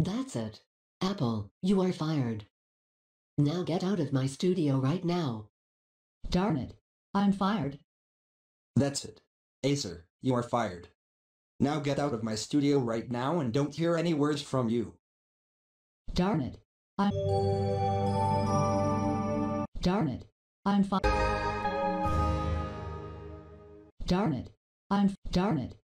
That's it. Apple, you are fired. Now get out of my studio right now. Darn it. I'm fired. That's it. Acer, you are fired. Now get out of my studio right now and don't hear any words from you. Darn it. Darn it. I'm fired. Darn it. Darn it.